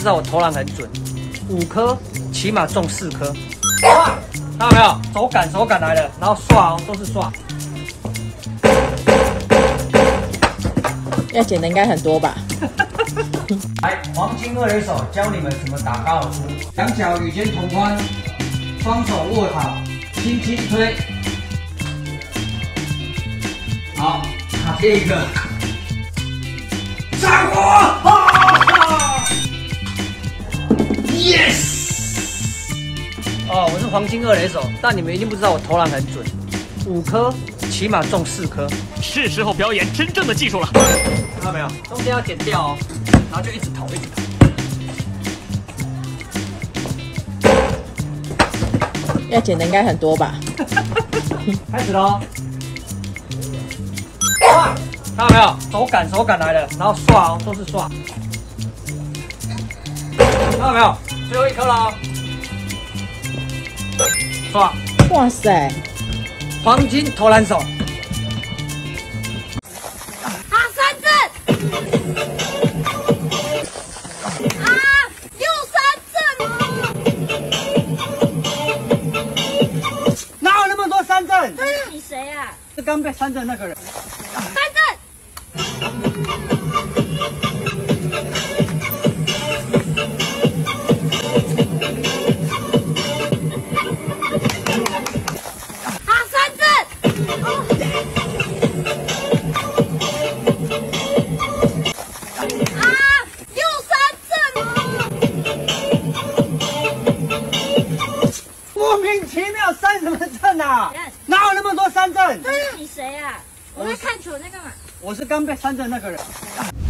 知道我投篮很准，5颗起码中4颗。哇，看到没有？手感来了，然后刷哦，都是刷。 要捡的应该很多吧？ 来，黄金2垒手教你们怎么打高尔夫，两脚与肩同宽，双手握好，轻轻推。好，卡这一个，上火！啊 ！Yes！ 哦，我是黄金2垒手，但你们一定不知道我投篮很准，5颗起码中4颗。 是时候表演真正的技术了。 看到没有？中间要剪掉哦，然后就一直投，一直投。 要捡的应该很多吧？ 开始喽！哇，看到没有？手感来了，然后刷哦，都是刷。看到没有？最后1颗了哦，刷。 哇塞！ 黄金投篮手。 好，3振！啊，又3振！ 哪有那么多3振？ 你谁啊？ 是刚被3振那个人。 3振！好，3振！啊，又3振！ 莫名其妙3什么振啊？哪有那么多3振？ 你谁啊？我在看球在干嘛？ 我是刚被3振那个人。